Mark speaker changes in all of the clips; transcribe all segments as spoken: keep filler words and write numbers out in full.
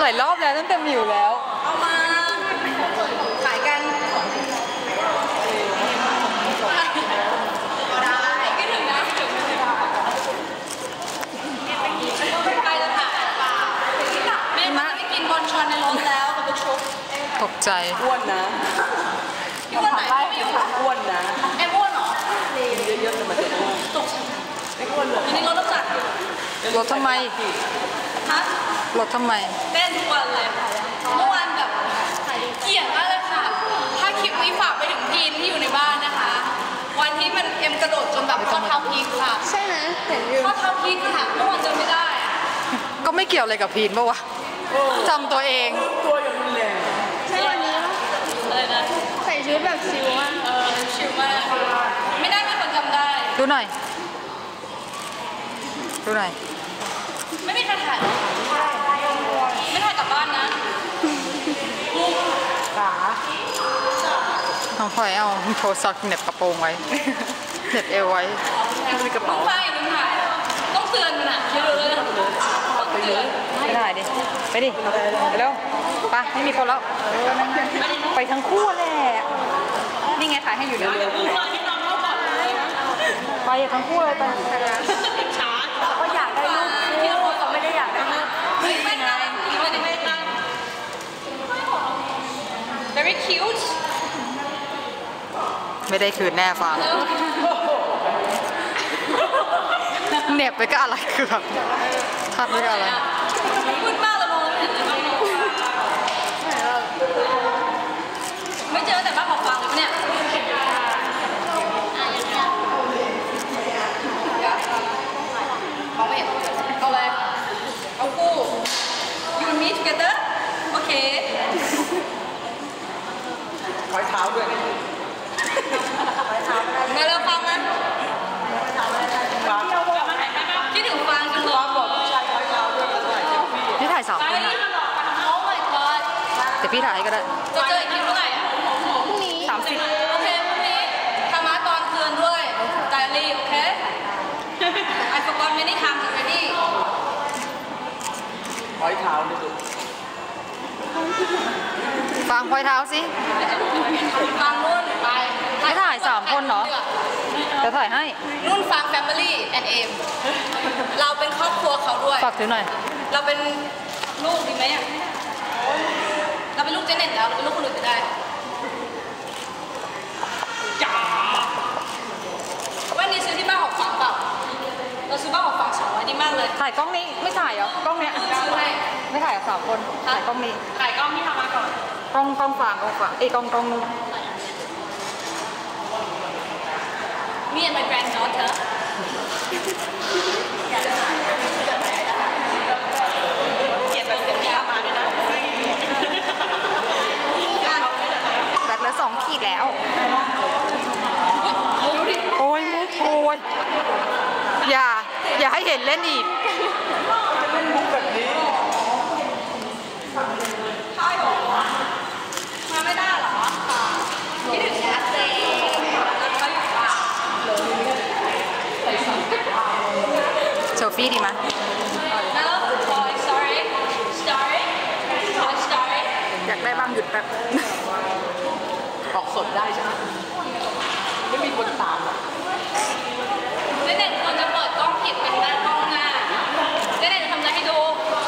Speaker 1: ส่รอบแล้วตั้งแต่มิวแล้ว
Speaker 2: เอามาขายกันได้ก็ถึงนะถึงใครจะถ่ายเปล่าแม่มาไปกินบอลชอนในรถแล้วกับลูกชุบ
Speaker 1: ตกใจ
Speaker 3: อ้วนนะ
Speaker 2: พี่อ้วนไหนไม่อยู่
Speaker 3: อ้วนนะ
Speaker 2: แอมอ้วนเหรอ
Speaker 3: เยอะๆแต่มันจะอ้วน
Speaker 2: ตก
Speaker 3: ไม่อ้วนเลย
Speaker 2: อันนี้รถต้องจัด
Speaker 1: รถทำไม
Speaker 2: ฮะ
Speaker 1: รถทำไม
Speaker 2: เต้นทุกวันเลยเมื่อวานแบบเกลียดมากเลยค่ะถ้าคลิปนี้ฝากไปถึงพีนที่อยู่ในบ้านนะคะวันที่มันเอ็มกระโดดจนแบบข้อเท้าพีกค่ะ
Speaker 4: ใช่ไหมเห็นอยู่
Speaker 2: ข้อเท้าพีกค่ะเมื่อวานจนไม่ได้
Speaker 1: ก็ไม่เกี่ยวอะไรกับพีนปะวะจำตัวเอง
Speaker 3: ตัวยังรุนแรง
Speaker 4: ใช่วันนี้
Speaker 2: อะไรนะ
Speaker 4: ใส่ชุดแบบชิลมาก
Speaker 2: เออชิลมากไม่ได้มีคนจำได้
Speaker 1: ดูหน่อยดูหน่อย
Speaker 2: ไม่มีใครถ่ายไม่ถ่ายกลับบ้านนะ
Speaker 3: ขา
Speaker 1: น้องพลอยเอาโทรศัพท์เหน็บกระโปรงไว้เหน็บเอวไว้
Speaker 3: ในกระเป๋า
Speaker 2: ไม่ลุงถ่ายต้องเตือนมันอ่ะคิดดูเลยต้องเตือน
Speaker 1: ไม่ได้ดิไปดิไปเร็วไปไม่มีคนแล้วไปทั้งคู่แหละนี่ไงถ่ายให้อยู่เร็วไปทั้งคู่เลยไป
Speaker 2: ช้า
Speaker 4: ก็อยากได้รูปที่เราแต่ไม่ได้อยากได้รูป
Speaker 2: ไม่ไม่ไงไม่ได้ไม่ได้ very cute
Speaker 1: ไม่ได้คืนแน่ฟังเหน็บไปก็อะไรคือแบบทัดไปก็อะไร
Speaker 2: พูดมากเลยมองไม่เห็นเลยไม่เจอแต่บ้านของฟังเลยเนี่ยเอาไปเอาเลยเอาคู่ you and me together โอเค
Speaker 3: คอยเท้าด้วย
Speaker 2: มาเริ่มฟังมั้ยคิดถึงฟังจังเลย
Speaker 3: บอกผู้ชายคอยเท้าด้วยแล้วถ่ายเซลฟี่
Speaker 1: นี่ถ่ายสามคนนะ
Speaker 2: Oh my god
Speaker 1: แต่พี่ถ่ายก็ได้
Speaker 2: จะเจออีกทีเมื่อไหร่อ่ะ
Speaker 4: พรุ่งนี้
Speaker 1: สามสิบ
Speaker 2: โอเคพรุ่งนี้ทำมาตอนคืนด้วยไดอารี่โอเค I forgot many times already
Speaker 3: คอยเท้าด้วยดู
Speaker 1: ฟังพลอยเท้าสิ
Speaker 2: ฟังนู่นไป
Speaker 1: ไม่ถ่ายสามคนเหรอจะถ่ายให้
Speaker 2: นู่นฟัง family and aim เราเป็นครอบครัวเขาด้วย
Speaker 1: ฝากถือหน่อย
Speaker 2: เราเป็นลูกดีไหมอ่ะเราเป็นลูกเจเน็ตแล้วเราเป็นลูกคนอื่นไม่ได้จ้าวันนี้ซื้อที่บ้านของฟังเปล่าเราซื้อบ้านของฟังสองร้อยดีมากเลย
Speaker 1: ถ่ายกล้องนี้ไม่ถ่ายเหรอกล้องเนี้ย
Speaker 2: ซื้อให้
Speaker 1: ไม่ถ่ายสามคนถ่ายกล้องนี้
Speaker 2: ถ่ายกล้องที่ทำมาก่อน
Speaker 1: กล้องกล้องฟังกล้องฟังไอ้กล้องกล้องนู้น
Speaker 2: Me and my granddaughter เขียนแบบเสียงยาวมาด้วยนะ
Speaker 1: แบตเหลือสองขีดแล้วโอ้ยมุกโอ้ยอย่าอย่าให้เห็นเล่นอีก
Speaker 3: มุกแบบนี้
Speaker 2: ใช่หรอมาไม่ได้หรอคิดถึงแอสเซ่แล้วเขาอยู่ป่ะ
Speaker 1: โซฟี่ดีมั้ย
Speaker 2: No Toy Story Story Toy Story
Speaker 1: อยากได้บ้างหยุดแป๊บ
Speaker 3: ออกสดได้ใช่ไหมไม่มีคนตามหรอก
Speaker 2: เด็กๆควรจะเปิดกล้องผิดเป็นด้านกล้องหน้าเด็กๆจะทำอะไรให้ดู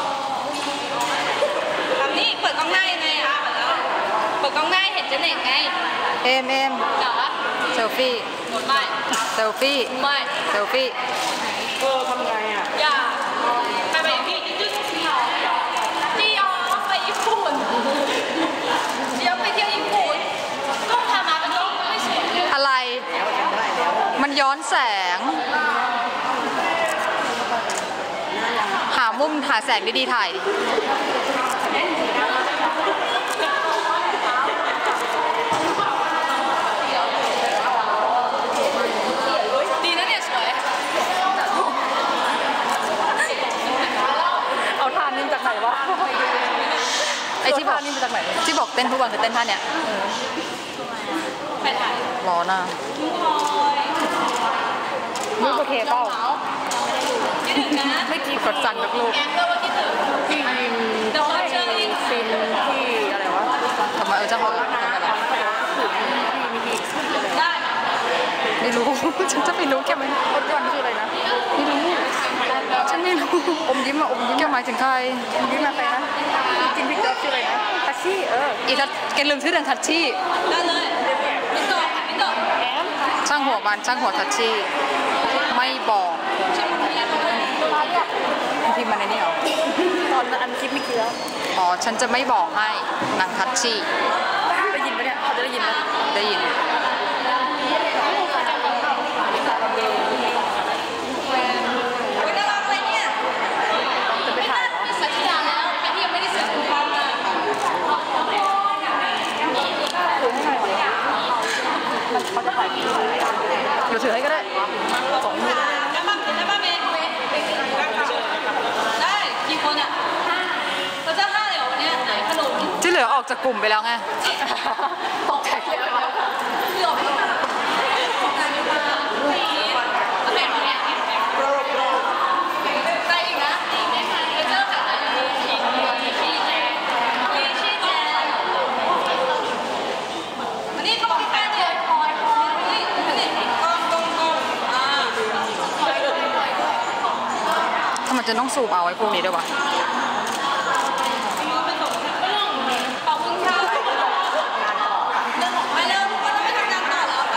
Speaker 2: ทำนี่เปิดกล้องหน้ายังไงอ่ะเปิดกล้องหน้าเห็นเจเน็ตไง
Speaker 1: เอ็มเอ็ม
Speaker 2: จ๋า
Speaker 1: เซลฟี่
Speaker 2: ไม่
Speaker 1: เซลฟี่
Speaker 2: ไม่
Speaker 1: เซลฟี่
Speaker 3: เออทำไงอ่ะ
Speaker 2: อย่าไปไปพี่พี่ยอมไปญี่ปุ่นเดี๋ยวไปเที่ยวญี่ปุ่นกล้องพามาเป็นกล้องไม่สวยเลย
Speaker 1: อะไรมันย้อนแสงหามุมหาแสงดีๆถ่ายดิ
Speaker 2: ดีนะเนี่ยสวย
Speaker 1: เอาท่านี้จากไหนวะไอ้ที่บอกนี่มาจากไหนที่บอกเต้นทุกวันคือเต้นท่าเนี้ย
Speaker 2: ใครถ่าย
Speaker 1: ร้อนอ่ะลูกโอเคเปล่า
Speaker 2: คิดถึงนะ
Speaker 1: ไม่กี่กดสั่งกับลูก
Speaker 2: แกงก็ว่าคิดถึงเดี๋ยวเขาเจอ
Speaker 1: ฉันจะไปรู้แกไหม
Speaker 4: คนก่อนคืออะไรนะ
Speaker 1: ไม่รู้ฉันไม่รู้
Speaker 4: อมยิ้มอะอมยิ้ม
Speaker 1: แกหมายถึงใคร
Speaker 4: อมยิ้มมาใครนะกินพริกดอกชื่ออะไรนะทัชชี่เออ
Speaker 1: อีทัศแกลืมชื่อเรื่องทัชชี่
Speaker 2: ได้เลยพี่โตพี่โต
Speaker 4: แอม
Speaker 1: ช่างหัวมันช่างหัวทัชชี่ไม่บอกพิมพ์มาในนี้เหรอ
Speaker 4: ตอนอันคลิปไม่อกี้แล้ว
Speaker 1: อ๋อฉันจะไม่บอกให้นางทัชชี่
Speaker 4: ได้ยินปะเนี่ยเขาจะได้ยินไหม
Speaker 1: ได้ยิน
Speaker 2: อุ๊ยน่ารักเลยเนี่ย
Speaker 4: จะไปถ่ายเหรอ
Speaker 2: สัญญาแล้วใครที่ยังไม่ได้ซื้อถุงเท้ามา
Speaker 4: มันเขาจะถ่ายคลิป
Speaker 1: เดี๋ยวถือให้ก็ได้
Speaker 4: สองมือ
Speaker 2: ได้ป่ะได้ป่ะเมย์เมย์ได้กี่คนอ่ะเราจะห้าเลยเหรอวันเนี้ยไหนขนม
Speaker 1: ที่เหลือออกจากกลุ่มไปแล้วไง
Speaker 4: ตกใจเลย
Speaker 2: เหลือไม่มาของงานไม่มาปีอะไรเนี่ยไปอีกนะไปเจอกับอะไรชีชีแจชีชีแจวันนี้ต้องมีแฟนเลยคอยคอยนี่นี่กองกองกองอ่า
Speaker 1: ทำไมจะต้องสูบเอาไว้พวกนี้ด้วยวะ
Speaker 2: ขอบคุณค่ะไปเร็วทุกคนเราไปทำงานต่อแล้ว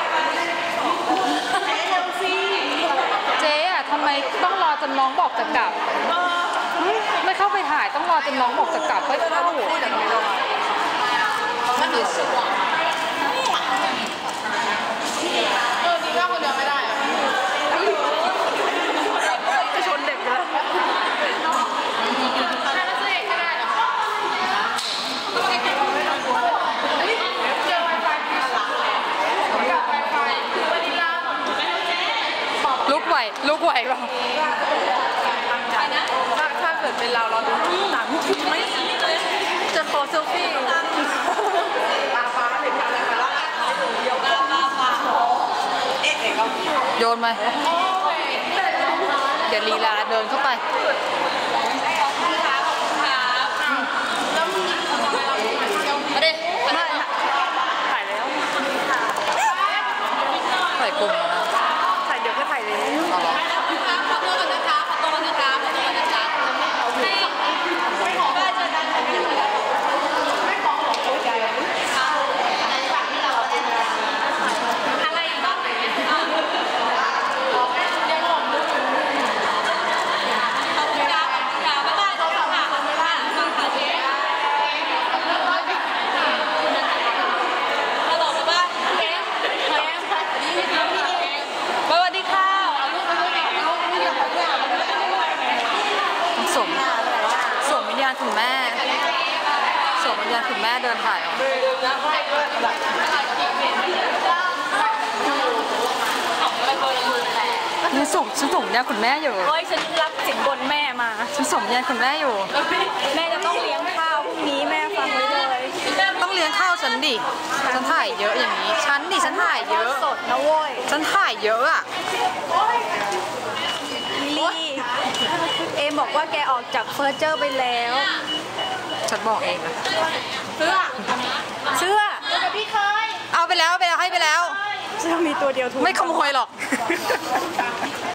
Speaker 2: ไปเร็วสิ
Speaker 1: เจ๊อะทำไมต้องรอจนน้องบอกจะกลับไม่เข้าไปถ่ายต้องรอจนน้องบอกจะกลับค่อยเข้า
Speaker 2: มันมีสุดเออดีว่าคนเดียวไม่ได้อะ
Speaker 4: จะชนเด็กแล้ว
Speaker 1: ลุกไหวลุกไหวเปล่า
Speaker 2: ไปนะ
Speaker 4: ถ้าถ้าเกิดเป็นเราเราดูหนังไม่จะขอเซลฟี่
Speaker 1: โยนไปเดี๋ยวลีลาเดินเข้าไป
Speaker 2: มาดิมาดิ
Speaker 4: ถ่ายแล้ว
Speaker 1: ใส่กลุ่มแล้วนะ
Speaker 4: ถ่ายเดี๋ยวก็ถ่ายแล้ว
Speaker 1: เอาเหรอ
Speaker 2: ขอตัวก่อนนะคะขอตัวก่อนนะคะขอตัวก่อนนะคะให้ไม่ขอบ้านเจอกันอะไรอีกบ้างยังหลงขอบคุณครับค่ะบ๊ายบายขอบคุณค่ะบ๊ายบายฟังค่ะเจ๊ฮัลโหลบ๊ายบายเจ๊สวัสดีค่ะเอาลูกไปด้วยเอาลูกไปด้วยเอาลูกไปด้วย
Speaker 1: สวมสวมวิญญาณคุณแม่สวมวิญญาณคุณแม่เดินถ่ายออกนี่ส่งฉันส่งวิญญาณคุณแม่อยู่
Speaker 4: เฮ้ยฉันรับสินบนแม่มา
Speaker 1: ฉันส่งวิญญาณคุณแม่อยู่
Speaker 4: แม่จะต้องเลี้ยงข้าวพรุ่งนี้แม่ฟังไว้เลย
Speaker 1: ต้องเลี้ยงข้าวฉันดิฉันถ่ายเยอะอย่างนี้ฉันดิฉันถ่ายเยอะ
Speaker 4: สดนะโว้ย
Speaker 1: ฉันถ่ายเยอะอะ
Speaker 4: ลี่เอมบอกว่าแกออกจากเฟอร์เจอร์ไปแล้ว
Speaker 1: ฉันบอกเองนะ
Speaker 4: เสื้อเสื้อ
Speaker 1: เอาไปแล้วเอาไปแล้วให้ไปแล้ว
Speaker 4: เสื้อมีตัวเดียวถูก
Speaker 1: ไม่ขโมยหรอก